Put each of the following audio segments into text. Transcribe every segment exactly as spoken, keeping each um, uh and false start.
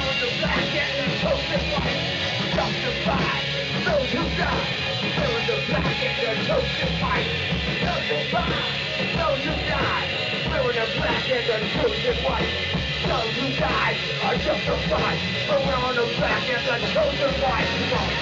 on the black and the toasted white. Justified those who die. Wearing the black and the toasted white. Justified those who die. Wearing the black and the toasted white. Those who died are justified. But we're on the black and the toasted white. Come on.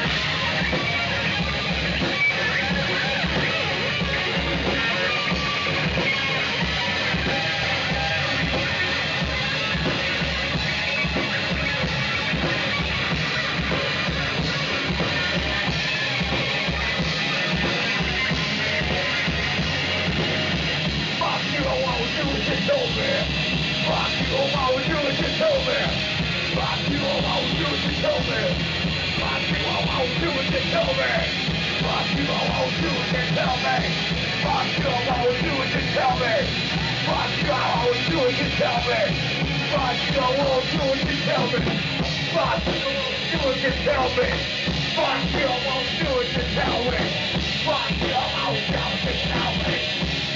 Fuck you, all I would do is you told me. Fuck you, all I would do is you told me. Fuck you, all I would do is you told me. Fuck you, all I would do is you tell me. Fuck you, all I would do is you tell me. Fuck you, all I would do is you tell me. Fuck you, all I would do is you tell me. Fuck you, all I would do is you tell me. Fuck you, all I would do is you tell me. Fuck you, all I would do is you tell me.